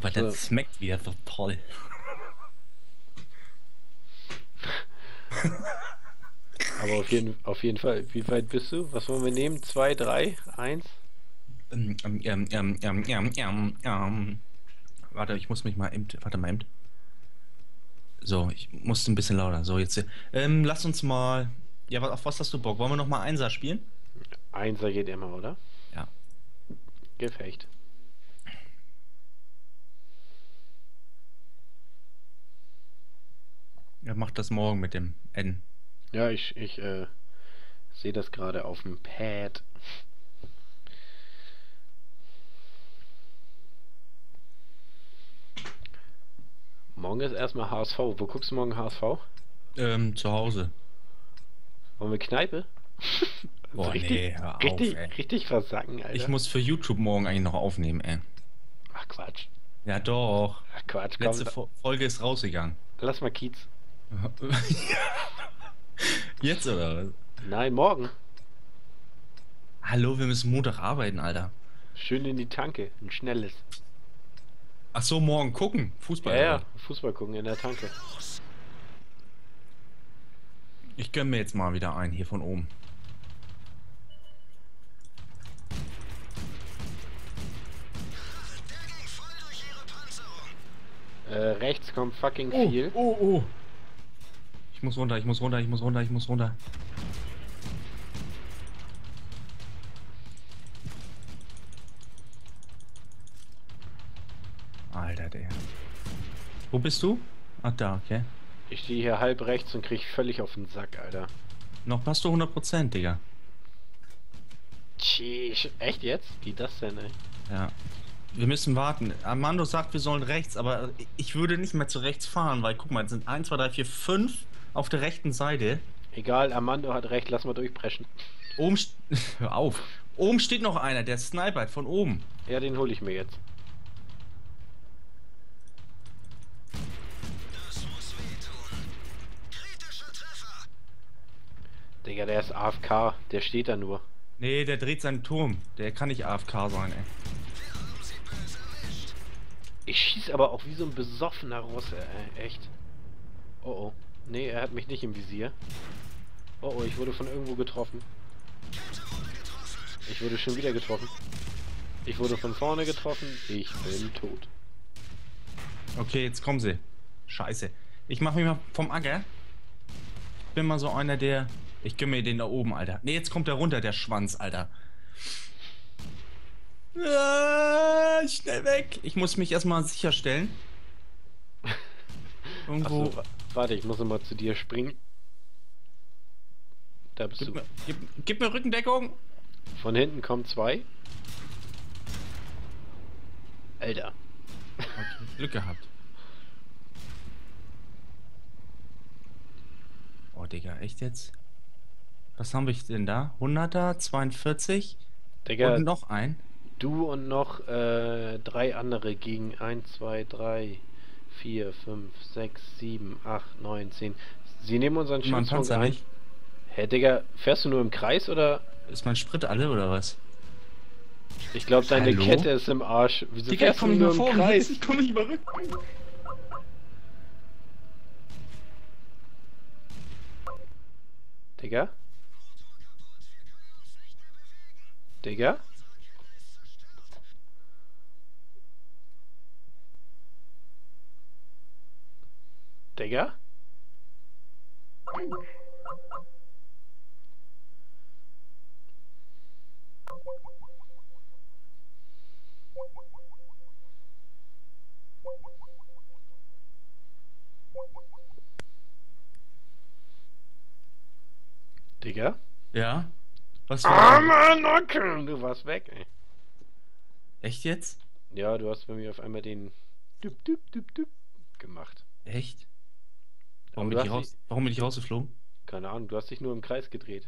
Aber So. das schmeckt wieder so toll. Aber auf jeden Fall. Wie weit bist du? Was wollen wir nehmen? 2, 3, 1? Ähm, ähm, ähm, ähm, ähm, ähm, ähm, ähm. Warte, ich muss mich mal eben. Warte mal eben. So, ich musste ein bisschen lauter. So, jetzt. Lass uns mal. Ja, auf was hast du Bock? Wollen wir noch mal Einser spielen? Einser geht immer, oder? Ja. Gefecht. Er macht das morgen mit dem N. Ja, ich sehe das gerade auf dem Pad. Morgen ist erstmal HSV. Wo guckst du morgen HSV? Zu Hause. Wollen wir Kneipe? Also Boah, nee, hör auf, ey. richtig versacken, Ich Alter. muss für YouTube morgen eigentlich noch aufnehmen, ey. Ach Quatsch. Ja, doch. Ach Quatsch, komm. Letzte Folge ist rausgegangen. Lass mal Kiez. Jetzt oder was? Nein, morgen. Hallo, wir müssen Montag arbeiten, Alter. Schön in die Tanke. Ein schnelles. Ach so, morgen gucken. Ja, Fußball oder ja. was? Fußball gucken in der Tanke. Ich gönn mir jetzt mal wieder einen hier von oben. Rechts kommt fucking Oh, viel. oh, oh. Ich muss runter, ich muss runter, ich muss runter, ich muss runter. Alter, der. Wo bist du? Ach, da, okay. Ich stehe hier halb rechts und krieg völlig auf den Sack, Alter. Noch passt du 100%, Digga. Tschüss. Echt jetzt? Wie das denn, ey? Ja. Wir müssen warten. Armando sagt, wir sollen rechts, aber ich würde nicht mehr zu rechts fahren, weil guck mal, es sind 1, 2, 3, 4, 5 auf der rechten Seite. Egal, Armando hat recht, lass mal durchpreschen. Oben, hör auf. Oben steht noch einer, der snipert von oben. Ja, den hole ich mir jetzt. Digga, der ist AFK, der steht da nur. Nee, der dreht seinen Turm. Der kann nicht AFK sein, ey. Ich schieß aber auch wie so ein besoffener Russe, ey. Echt. Oh oh. Nee, er hat mich nicht im Visier. Oh oh, ich wurde von irgendwo getroffen. Ich wurde schon wieder getroffen. Ich wurde von vorne getroffen. Ich bin tot. Okay, jetzt kommen sie. Scheiße. Ich mach mich mal vom Acker. Bin mal so einer, der... Ich gönn mir den da oben, Alter. Nee, jetzt kommt der runter, der Schwanz, Alter. Schnell weg. Ich muss mich erstmal sicherstellen. Irgendwo... Achso, warte, ich muss nochmal zu dir springen. Da bist du. Gib mir Rückendeckung. Von hinten kommen zwei. Alter. Okay, Glück gehabt. Oh, Digga, echt jetzt? Was haben wir denn da? 100er, 42 Digga, und noch ein. du und noch 3 andere gegen 1, 2, 3, 4, 5, 6, 7, 8, 9, 10. Sie nehmen unseren Mein Schutzpunkt Panzer ein. nicht. Hä, Digga, fährst du nur im Kreis oder? Ist mein Sprit alle oder was? Ich glaube, deine Hallo? Kette ist im Arsch. Wieso Digga, fährst du nur im Kreis? Ich komm nicht mal rück. Digga? Digga? Digga? Digga? Ja? Was Ah, war? Mann, okay. Du warst weg, ey. Echt jetzt? Ja, du hast bei mir auf einmal den düpp, düpp, düpp, düpp gemacht. Echt? Aber du hast Warum bin ich rausgeflogen? keine Ahnung, du hast dich nur im Kreis gedreht.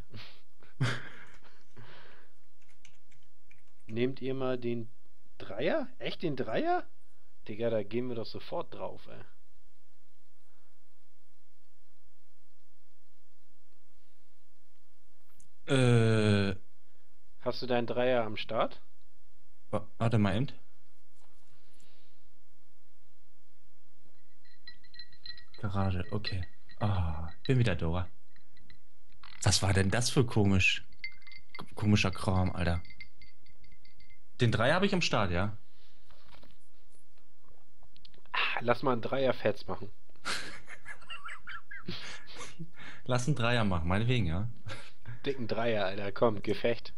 Nehmt ihr mal den Dreier? Echt den Dreier? Digga, da gehen wir doch sofort drauf, ey. Äh, Hast du deinen Dreier am Start? warte mal eben. Garage, okay. Ah, bin wieder da. Was war denn das für komischer Kram, Alter? Den Dreier habe ich am Start, ja? Lass mal einen Dreier-Fets machen. Lass einen Dreier machen, meinetwegen, ja? Dicken Dreier, Alter, komm, Gefecht.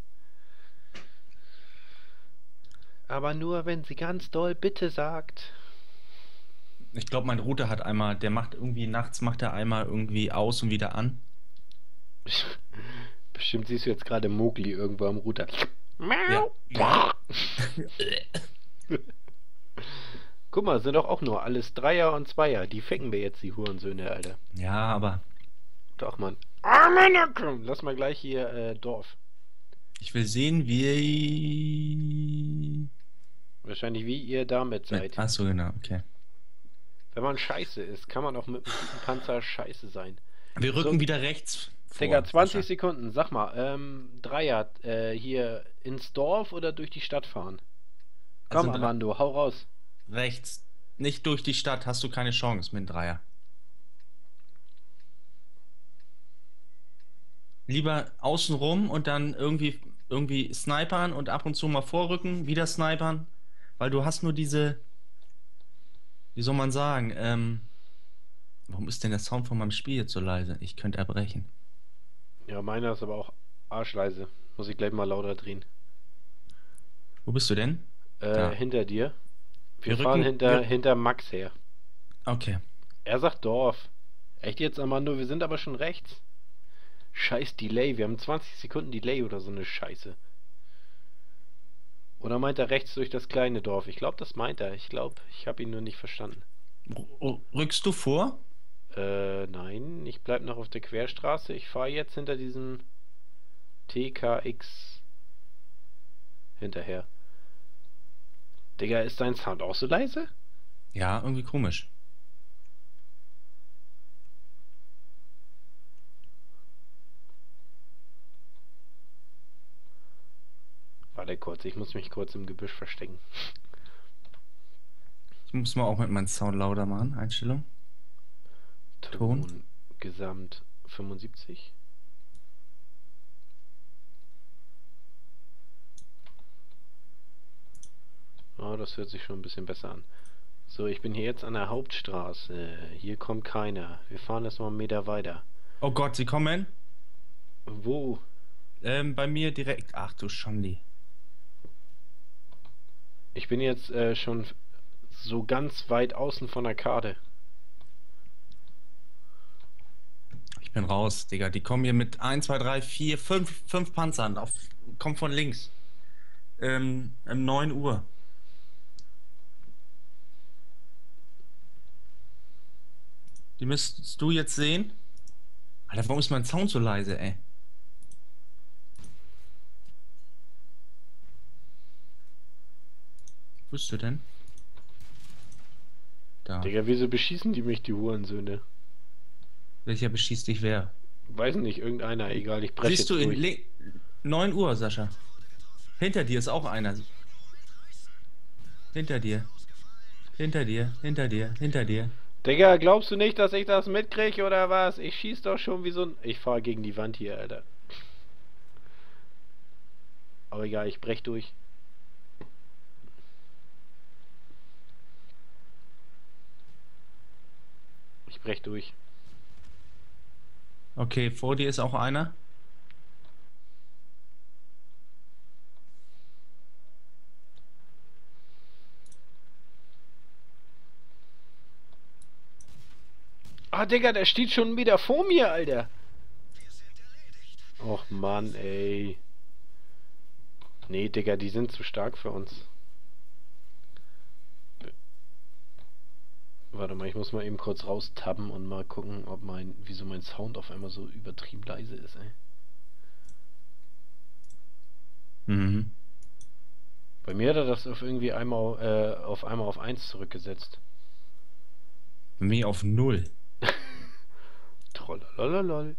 Aber nur, wenn sie ganz doll Bitte sagt. Ich glaube, mein Router hat einmal, der macht irgendwie, nachts macht er einmal irgendwie aus und wieder an. Bestimmt siehst du jetzt gerade Mowgli irgendwo am Router. Ja. Ja. Guck mal, sind doch auch nur alles Dreier und Zweier. Die ficken wir jetzt, die Hurensöhne, Alter. Ja, aber Doch, Mann. Ah, Männer, komm. Lass mal gleich hier, Dorf. ich will sehen, wie... Wahrscheinlich wie ihr damit seid. Ach so, genau, okay. Wenn man scheiße ist, kann man auch mit einem guten Panzer scheiße sein. Wir rücken So, wieder rechts vor. Digga, 20 Sascha. Sekunden. Sag mal, Dreier, hier ins Dorf oder durch die Stadt fahren? Komm, Also Armando, hau raus. rechts. Nicht durch die Stadt hast du keine Chance mit dem Dreier. Lieber außen rum und dann irgendwie snipern und ab und zu mal vorrücken, wieder snipern, weil du hast nur diese, wie soll man sagen, warum ist denn der Sound von meinem Spiel jetzt so leise? Ich könnte erbrechen. Ja, meiner ist aber auch arschleise. Muss ich gleich mal lauter drehen. Wo bist du denn? Da. Hinter dir. Wir Wir fahren rücken- hinter Max her. Okay. Er sagt Dorf. Echt jetzt, Armando? Wir sind aber schon rechts. Scheiß Delay. Wir haben 20 Sekunden Delay oder so eine Scheiße. Oder meint er rechts durch das kleine Dorf? Ich glaube, das meint er. Ich glaube, ich habe ihn nur nicht verstanden. Rückst du vor? Nein. Ich bleib noch auf der Querstraße. Ich fahre jetzt hinter diesem TKX hinterher. Digga, ist dein Sound auch so leise? Ja, irgendwie komisch. Warte kurz, ich muss mich kurz im Gebüsch verstecken. Ich muss mal auch mit meinem Sound lauter machen. Einstellung. Ton. Gesamt 75. Oh, das hört sich schon ein bisschen besser an. So, ich bin hier jetzt an der Hauptstraße. Hier kommt keiner. Wir fahren erstmal einen Meter weiter. Oh Gott, sie kommen. Wo? Bei mir direkt. Ach du Schandi. Ich bin jetzt schon so ganz weit außen von der Karte. Ich bin raus, Digga. Die kommen hier mit 1, 2, 3, 4, 5 Panzern. Kommt von links. 9 Uhr. Die müsstest du jetzt sehen. Alter, warum ist mein Sound so leise, ey? Wo bist du denn? Da. Digga, wieso beschießen die mich, die Hurensöhne? Welcher beschießt dich wer? Weiß nicht, irgendeiner, egal, ich breche Siehst jetzt du durch. 9 Uhr, Sascha. Hinter dir ist auch einer. Hinter dir. Hinter dir, hinter dir, hinter dir. Digga, glaubst du nicht, dass ich das mitkriege oder was? Ich schieß doch schon wie so ein... Ich fahr gegen die Wand hier, Alter. Aber egal, ich brech durch. Ich brech durch. Okay, vor dir ist auch einer. Ah, Digga, der steht schon wieder vor mir, Alter. Och, Mann, ey. Nee, Digga, die sind zu stark für uns. Warte mal, ich muss mal eben kurz raustappen und mal gucken, ob wieso mein Sound auf einmal so übertrieben leise ist, ey. Mhm. Bei mir hat er das auf irgendwie einmal auf 1 zurückgesetzt. Bei mir auf 0. Trollolololol.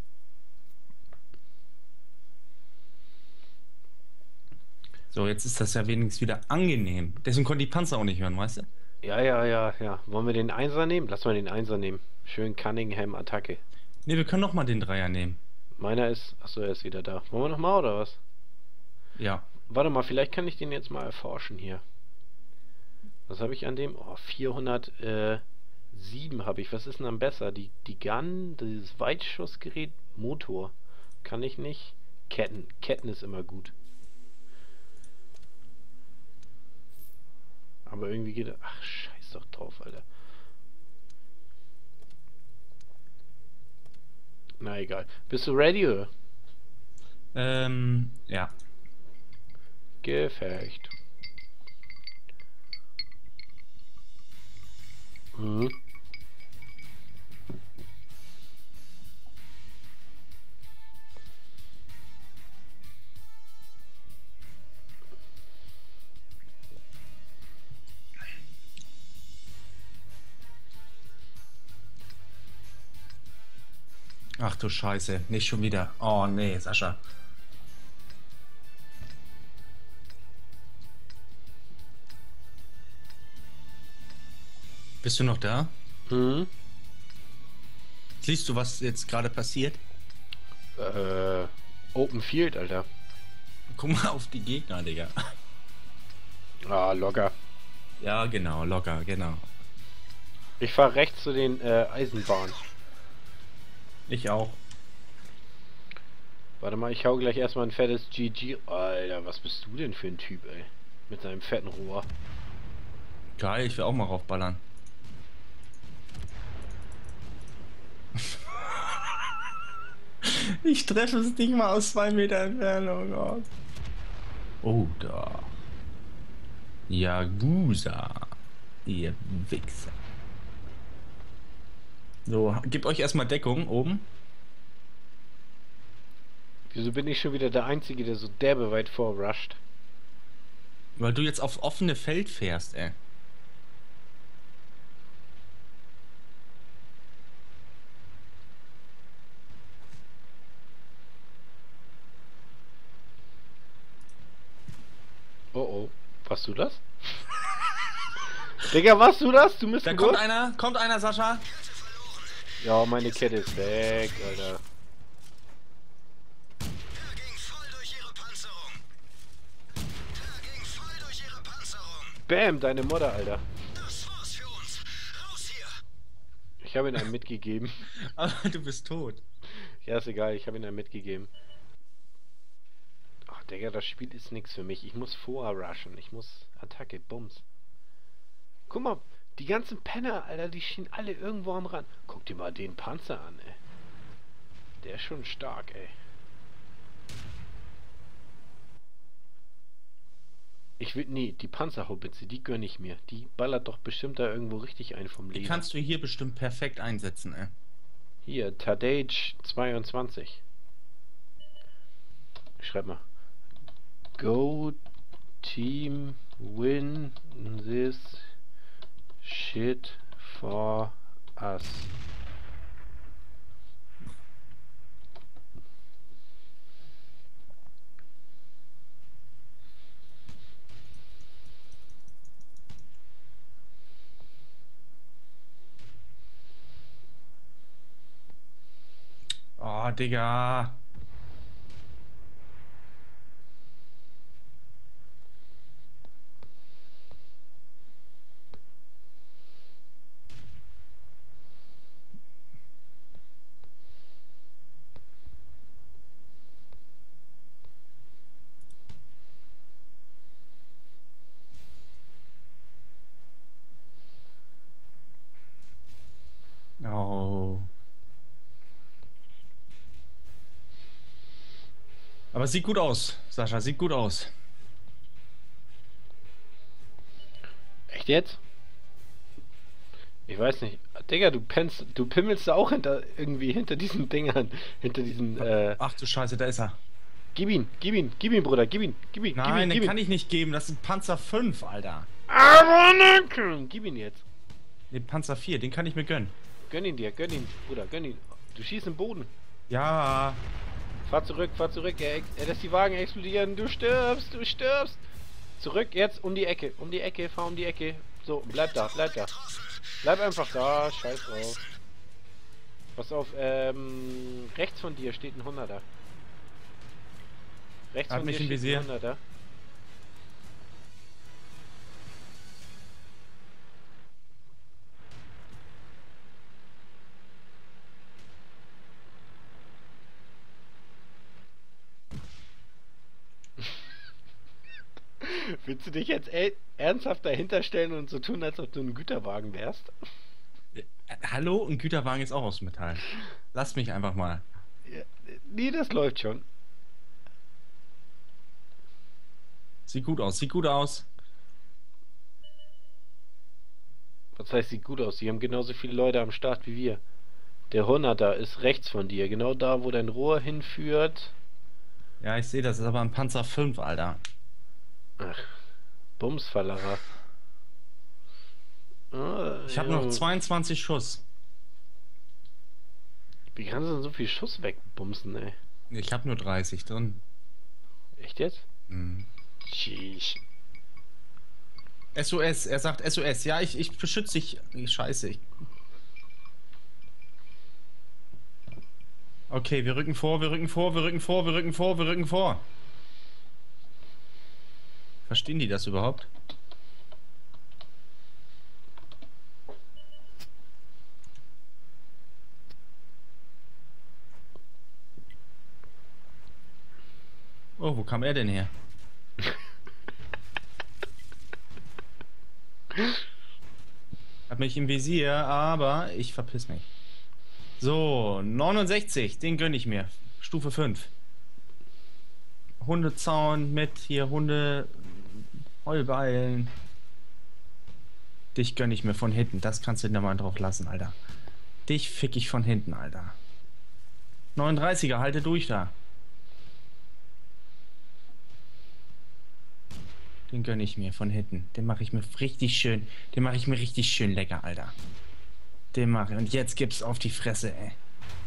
So, jetzt ist das ja wenigstens wieder angenehm. Deswegen konnte die Panzer auch nicht hören, weißt du? Ja, ja, ja, ja. Wollen wir den Einser nehmen? Lass mal den Einser nehmen. Schön Cunningham-Attacke. Ne, wir können noch mal den Dreier nehmen. Meiner ist... Achso, er ist wieder da. Wollen wir nochmal oder was? Ja. Warte mal, vielleicht kann ich den jetzt mal erforschen hier. Was habe ich an dem? Oh, 407 habe ich. Was ist denn dann besser? Die Gun, dieses Weitschussgerät, Motor. Kann ich nicht. Ketten. Ketten ist immer gut. Aber irgendwie geht er... Ach, scheiß doch drauf, Alter. Na egal. Bist du ready, oder? Ja. Gefecht. Mhm. Ach du Scheiße, nicht schon wieder. Oh nee, Sascha. Bist du noch da? Mhm. Siehst du, was jetzt gerade passiert? Open Field, Alter. Guck mal auf die Gegner, Digga. Ah, locker. Ja, genau, locker, genau. Ich fahr rechts zu den Eisenbahnen. Ich auch. Warte mal, ich hau gleich erstmal ein fettes GG. Alter, was bist du denn für ein Typ, ey? Mit seinem fetten Rohr. Geil, ich will auch mal raufballern. Ich treffe es nicht mal aus 2 Meter Entfernung. Oh, Gott. Oh, da. Yakuza. Ihr Wichser. So, gebt euch erstmal Deckung oben. Wieso bin ich schon wieder der Einzige, der so derbe weit vorrusht? Weil du jetzt aufs offene Feld fährst, ey. Oh oh. Warst du das? Digga, warst du das? Du bist Da kommt einer, Sascha. Ja, meine Kette ist weg, Alter. Bam, deine Mutter, Alter. Ich habe ihn einem mitgegeben. Aber du bist tot. Ja, ist egal, ich habe ihn einem mitgegeben. Ach, Digga, das Spiel ist nix für mich. Ich muss vorher rushen. Ich muss Attacke, Bums. Guck mal, die ganzen Penner, Alter, die stehen alle irgendwo am Rand. Guck dir mal den Panzer an, ey. Der ist schon stark, ey. Ich will, nee, die Panzerhaubitze, die gönn ich mir. Die ballert doch bestimmt da irgendwo richtig ein vom Die Leben. kannst du hier bestimmt perfekt einsetzen, ey. Hier, Tadej 22. Ich schreib mal. Go Team win this shit for us. Oh, Digga. Oh. Aber sieht gut aus, Sascha, sieht gut aus. Echt jetzt? Ich weiß nicht. Digga, du pimmelst da auch irgendwie hinter diesen Dingern. Hinter diesen, Ach du Scheiße, da ist er. Gib ihn, Bruder, gib ihn, Nein, gib den ihn. kann ich nicht geben, das ist ein Panzer 5, Alter. Gib ihn jetzt. Ne, Panzer 4, den kann ich mir gönnen. Gönn ihn dir, Bruder, gönn ihn. Du schießt im Boden. Ja. Fahr zurück, er lässt die Wagen explodieren. Du stirbst. Zurück, jetzt um die Ecke, fahr um die Ecke. So, bleib da, bleib da. Bleib einfach da, scheiß drauf. Pass auf, rechts von dir steht ein 100er. Rechts Hat von mich dir im steht Visier. ein 100er. Willst du dich jetzt ernsthaft dahinter stellen und so tun, als ob du ein Güterwagen wärst? Hallo, ein Güterwagen ist auch aus Metall. Lass mich einfach mal. Ja, nee, das läuft schon. Sieht gut aus, sieht gut aus. Was heißt, sieht gut aus? Die haben genauso viele Leute am Start wie wir. Der 100er ist rechts von dir, genau da, wo dein Rohr hinführt. Ja, ich sehe, das ist aber ein Panzer 5, Alter. Ach, Bumsfallerer. Ich habe noch 22 Schuss. Wie kannst du denn so viel Schuss wegbumsen, ey? Ich habe nur 30 drin. Echt jetzt? Mhm. Sheesh. SOS, er sagt SOS. Ja, ich beschütze dich. Scheiße. Okay, wir rücken vor, wir rücken vor, wir rücken vor, wir rücken vor, wir rücken vor. Verstehen die das überhaupt? Oh, wo kam er denn her? Hab mich im Visier, aber ich verpiss mich. So, 69, den gönn ich mir. Stufe 5. Hundezaun mit hier Hunde Heulbeilen. Dich gönn ich mir von hinten. Das kannst du da mal drauf lassen, Alter. Dich fick ich von hinten, Alter. 39er, halte durch da. Den gönn ich mir von hinten. Den mache ich mir richtig schön. Den mache ich mir richtig schön lecker, Alter. Den mache ich. Und jetzt gibt's auf die Fresse, ey.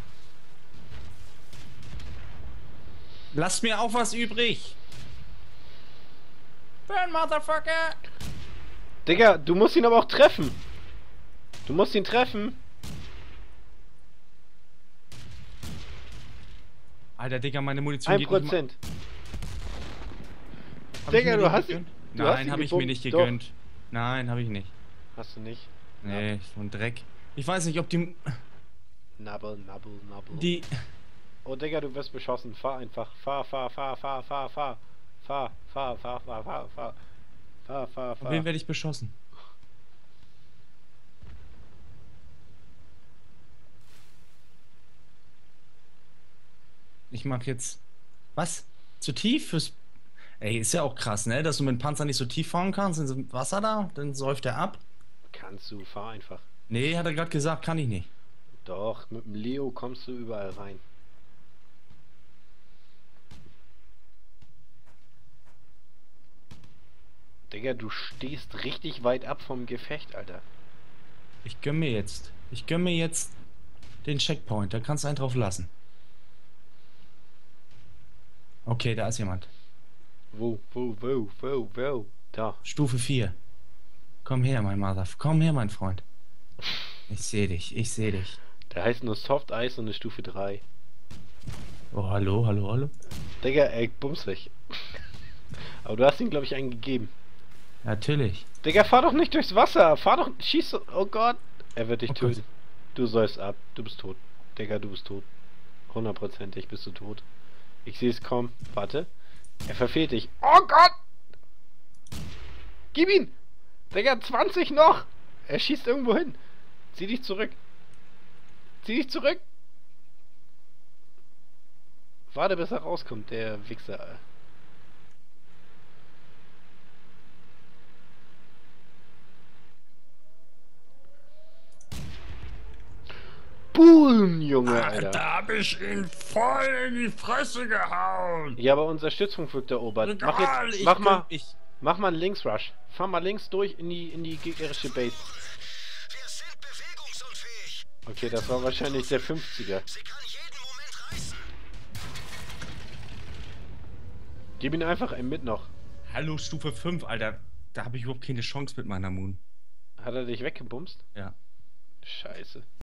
Lasst mir auch was übrig. Burn, Motherfucker. Digga, du musst ihn aber auch treffen. Du musst ihn treffen. Alter, Digga, meine Munition geht nicht mal. 1%. Digga, du hast ihn. Nein, habe ich mir nicht Doch. gegönnt. Nein, habe ich nicht. Hast du nicht? Nee, so ein Dreck. Ich weiß nicht, ob die... Nabbel, nabbel, nabbel. Die... Oh, Digga, du wirst beschossen. Fahr einfach. Fahr, fahr, fahr, fahr, fahr, fahr. Fahr, fahr, fahr, fahr, fahr, fahr. Fahr, fahr, Von fahr. wem werde ich beschossen? Ich mach jetzt... Was? Zu tief fürs... Ey, ist ja auch krass, ne? Dass du mit dem Panzer nicht so tief fahren kannst. Ins Wasser da, dann säuft er ab. Kannst du, fahr einfach. Nee, hat er gerade gesagt, kann ich nicht. Doch, mit dem Leo kommst du überall rein. Digga, du stehst richtig weit ab vom Gefecht, Alter. Ich gönn mir jetzt. Ich gönn mir jetzt den Checkpoint. Da kannst du einen drauf lassen. Okay, da ist jemand. Wo? Da. Stufe 4. Komm her, mein Mother. Komm her, mein Freund. Ich sehe dich. Ich sehe dich. Der heißt nur Soft Ice und eine Stufe 3. Oh, hallo, hallo, hallo. Digga, ey, bums weg. Aber du hast ihm, glaube ich, einen gegeben. Natürlich. Digga, fahr doch nicht durchs Wasser. Fahr doch. Schieß. Oh Gott. Er wird dich Oh töten. Gott. Du säufst ab. Du bist tot. Digga, du bist tot. 100%ig bist du tot. Ich sehe es kommen. Warte. Er verfehlt dich. Oh Gott! Gib ihn! Digga, 20 noch! Er schießt irgendwo hin. Zieh dich zurück. Zieh dich zurück! Warte, bis er rauskommt, der Wichser. Boom, Junge, Alter. Da hab ich ihn voll in die Fresse gehauen. Ja, aber unser Stützpunkt wird erobert. Egal, Mach mal einen Linksrush. Fahr mal links durch in die gegnerische Base. Wir sind bewegungsunfähig. Okay, das war wahrscheinlich der 50er. Sie kann jeden Moment reißen. Gib ihn einfach mit noch. Hallo, Stufe 5, Alter. Da habe ich überhaupt keine Chance mit meiner Moon. Hat er dich weggebumst? Ja. Scheiße.